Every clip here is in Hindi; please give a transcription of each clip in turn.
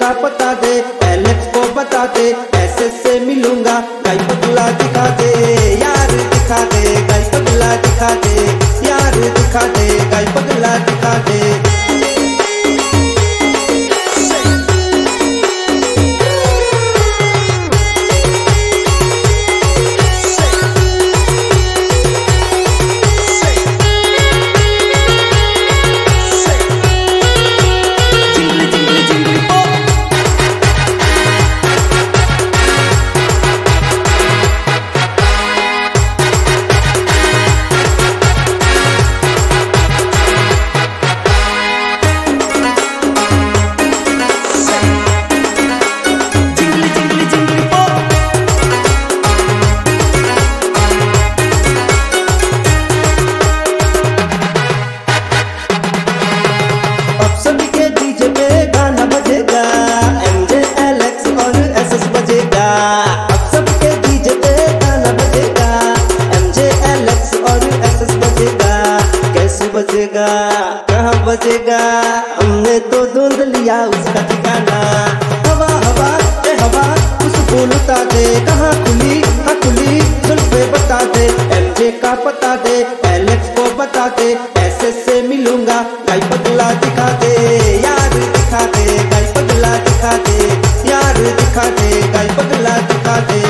का पता दे, एलेक्स को बता दे, ऐसे से मिलूंगा गाई पगला दिखा दे, यार दिखा दे गाई पगला दिखा दे, यार दिखा दे गाई पगला दिखा दे। बजेगा कहाँ बजेगा, हमने तो ढूंढ लिया उसका ठिकाना। हवा हवा ए हवा उस बोलता दे, कहाँ खुली हाँ खुली जुल्फे बता दे, एमजे का पता दे, एलेक्स को बता दे, ऐसे से मिलूंगा गाई पगला दिखा दे, यार दिखा दे गाई पगला दिखा दे, यार दिखा दे गाई पगला दिखा दे।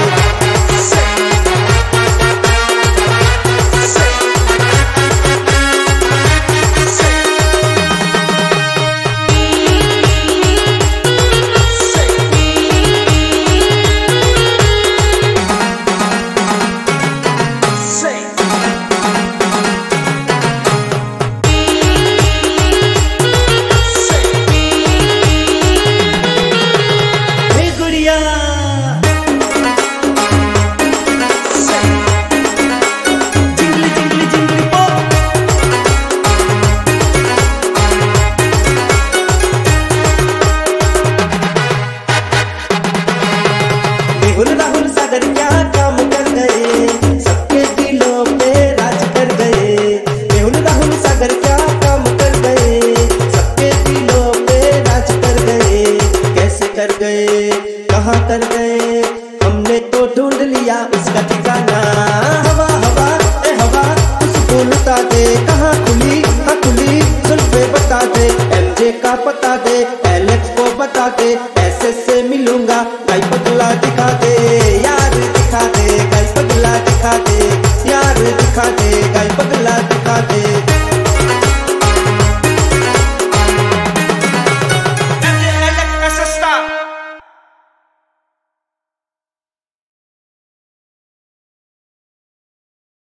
राहुल सागर क्या काम कर गए, सबके दिलों पे राज कर गए। राहुल सागर क्या काम कर गए, सबके दिलों पे राज कर गए। कैसे कर गए कहाँ कर गए, हमने तो ढूंढ लिया उसका ठिकाना। हवा हवा ए हवा उस बोलता दे, कहाँ खुली हाँ खुली जुल्फे बता दे, एमजे का पता दे, एलेक्स को बता दे, ऐसे से मिलूंगा गाई पगला दिखा दे, यार दिखा दे गाई पगला दिखा दे, यार दिखा दे गाई पगला दिखा दे।